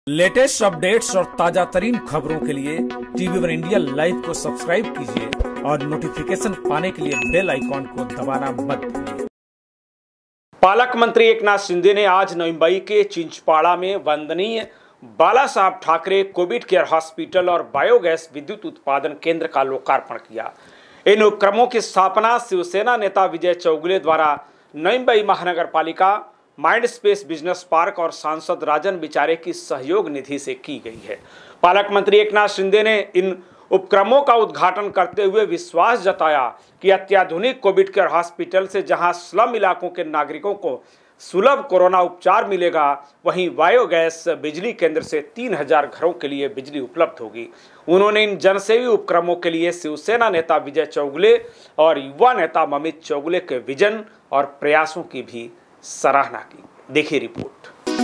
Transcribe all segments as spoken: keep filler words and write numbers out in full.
Latest updates और ताजा तरीन खबरों के लिए टीवी वन इंडिया लाइव को सब्सक्राइब कीजिए और नोटिफिकेशन पाने के लिए बेल आइकॉन को दबाना मत भूलिए। पालक मंत्री एकनाथ शिंदे ने आज नवी मुंबई के चिंचपाड़ा में वंदनीय Bala Saheb Thackeray covid care hospital और बायोगैस विद्युत उत्पादन केंद्र का लोकार्पण किया। इन उपक्रमों की स्थापना शिवसेना नेता विजय चौगुले द्वारा नवी मुंबई महानगर पालिका, माइंड स्पेस बिजनेस पार्क और सांसद राजन बिचारे की सहयोग निधि से की गई है। पालक मंत्री एकनाथ शिंदे ने इन उपक्रमों का उद्घाटन करते हुए विश्वास जताया कि अत्याधुनिक कोविड केयर हॉस्पिटल से जहां स्लम इलाकों के नागरिकों को सुलभ कोरोना उपचार मिलेगा, वहीं बायोगैस बिजली केंद्र से तीन हजार घरों के लिए बिजली उपलब्ध होगी। उन्होंने इन जनसेवी उपक्रमों के लिए शिवसेना नेता विजय चौगुले और युवा नेता ममित चौगुले के विजन और प्रयासों की भी सराहना की। देखिए रिपोर्ट।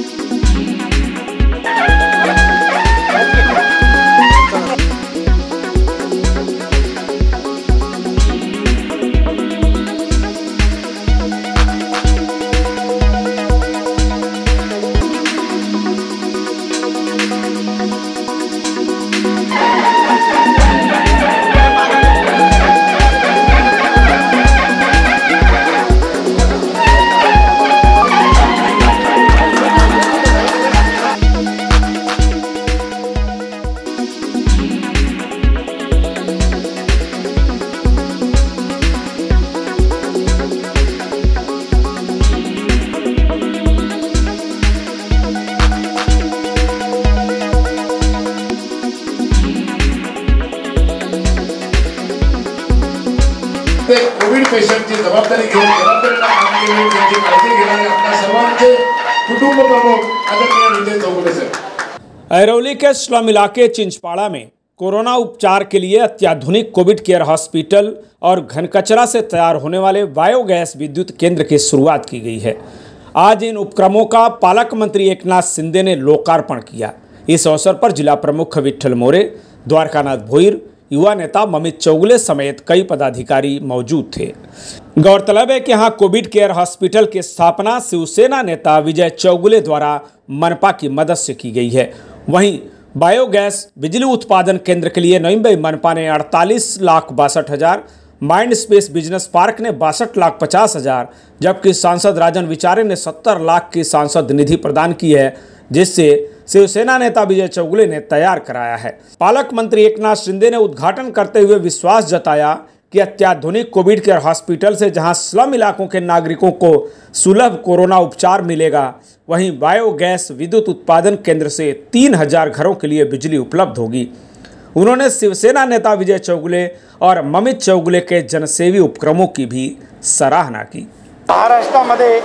कोविड पेशंटची जबाबदारी घेऊन जबाबदारीला कामगिरी त्यांची काळजी घेणारे आपल्या सर्वांचे कुटुंब प्रमुख आदरणीय विजय चौगुले सर। अरवली के स्लम इलाके चिंचपाड़ा में कोरोना उपचार के लिए अत्याधुनिक कोविड केयर हॉस्पिटल और घन कचरा से तैयार होने वाले बायोगैस विद्युत केंद्र की शुरुआत की गई है। आज इन उपक्रमों का पालक मंत्री एकनाथ शिंदे ने लोकार्पण किया। इस अवसर पर जिला प्रमुख विठल मोरे, द्वारकानाथ भोईर, युवा नेता ममित चौगुले समेत कई पदाधिकारी मौजूद थे। गौरतलब है कि यहाँ कोविड केयर हॉस्पिटल की स्थापना शिवसेना नेता विजय चौगुले द्वारा मनपा की मदद से की गई है। वहीं बायोगैस बिजली उत्पादन केंद्र के लिए नवी मुंबई मनपा ने अड़तालीस लाख बासठ हजार, माइंड स्पेस बिजनेस पार्क ने बासठ लाख पचास हजार, जबकि सांसद राजन बिचारे ने सत्तर लाख की सांसद निधि प्रदान की है, जिससे शिवसेना नेता विजय चौगुले ने तैयार कराया है। पालक मंत्री एकनाथ शिंदे ने उद्घाटन करते हुए विश्वास जताया कि अत्याधुनिक कोविड केयर हॉस्पिटल से जहां स्लम इलाकों के नागरिकों को सुलभ कोरोना उपचार मिलेगा, वहीं बायोगैस विद्युत उत्पादन केंद्र से तीन हजार घरों के लिए बिजली उपलब्ध होगी। उन्होंने शिवसेना नेता विजय चौगुले और ममित चौगुले के जनसेवी उपक्रमों की भी सराहना की। महाराष्ट्रामध्ये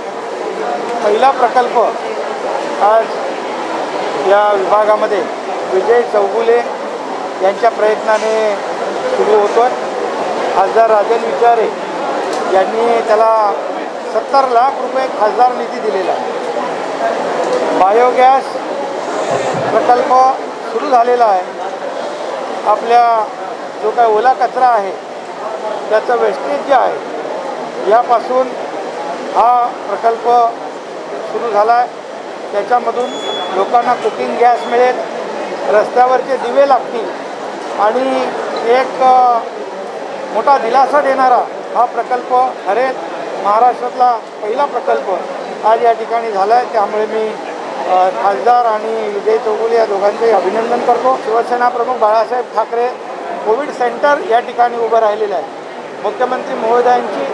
पहिला प्रकल्प आज या विभागामध्ये विजय चौगुले यांच्या प्रयत्नाने सुरू होतो। खासदार राजन बिचारे यांनी त्याला सत्तर लाख रुपये खासदार निधी दिलेला आहे। बायोगॅस प्रकल्प सुरू झालेला आहे। आपल्या जो काय ओला कचरा आहे त्याचं वेस्टेज जे आहे यापासून हा प्रकल्प सुरू झाला आहे। त्याच्यामधून लोकांना कुकिंग गॅस मिळेल, रस्त्यावरचे दिवे लागतील आणि एक मोठा दिलासा देणारा हा प्रकल्प ठरेल। महाराष्ट्रातला पहिला प्रकल्प आज या ठिकाणी झाला आहे। त्यामुळे मी खासदार आणि विजय चौगुले या दोघांचे अभिनंदन करतो। शिवसेना प्रमुख बाळासाहेब ठाकरे कोविड सेंटर या ठिकाणी उभं राहिलेलं आहे। मुख्यमंत्री महोदयांची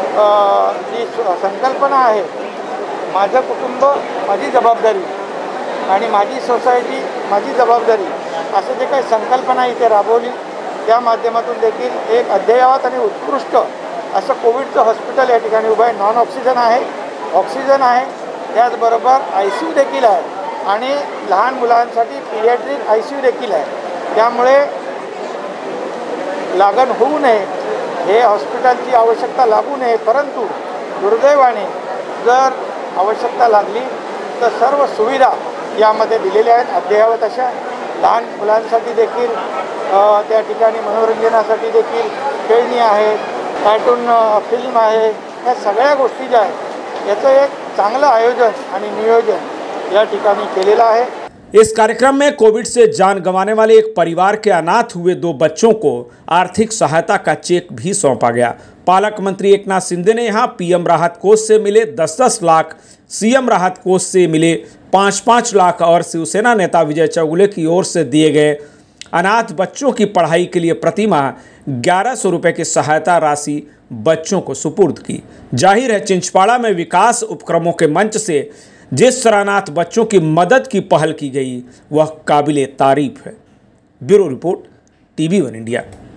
जी संकल्पना आहे, माझं कुटुंब माझी जबाबदारी आणि माझी सोसायटी माझी जबाबदारी, असं जे काही संकल्पना इथे राबवली, त्या माध्यमातून देखील एक अद्ययावत आणि उत्कृष्ट असं कोविडचं हॉस्पिटल या ठिकाणी उभं आहे। नॉन ऑक्सिजन आहे, ऑक्सिजन आहे, त्याचबरोबर आय सी यू देखील आहे आणि लहान मुलांसाठी पिडियाट्रिक आय सी यू देखील आहे। त्यामुळे लागण होऊ नये, हे हॉस्पिटलची आवश्यकता लागू नये, परंतु दुर्दैवाने जर आवश्यकता लागली तर सर्व सुविधा यामध्ये दिलेल्या आहेत। अद्ययावत अशा लहान मुलांसाठी देखील त्या ठिकाणी मनोरंजनासाठी देखील खेळणी आहेत, कार्टून फिल्म आहे, या सगळ्या गोष्टी ज्या आहेत याचं एक चांगलं आयोजन आणि नियोजन या ठिकाणी केलेलं आहे। इस कार्यक्रम में कोविड से जान गंवाने वाले एक परिवार के अनाथ हुए दो बच्चों को आर्थिक सहायता का चेक भी सौंपा गया। पालक मंत्री एकनाथ शिंदे ने यहां पीएम राहत कोष से मिले दस दस लाख, सीएम राहत कोष से मिले पाँच पाँच लाख और शिवसेना नेता विजय चौगुले की ओर से दिए गए अनाथ बच्चों की पढ़ाई के लिए प्रति माह ग्यारह सौ रुपये की सहायता राशि बच्चों को सुपुर्द की। जाहिर है चिंचपाड़ा में विकास उपक्रमों के मंच से जिस तरह अनाथ बच्चों की मदद की पहल की गई वह काबिले तारीफ है। Bureau report, TV one India.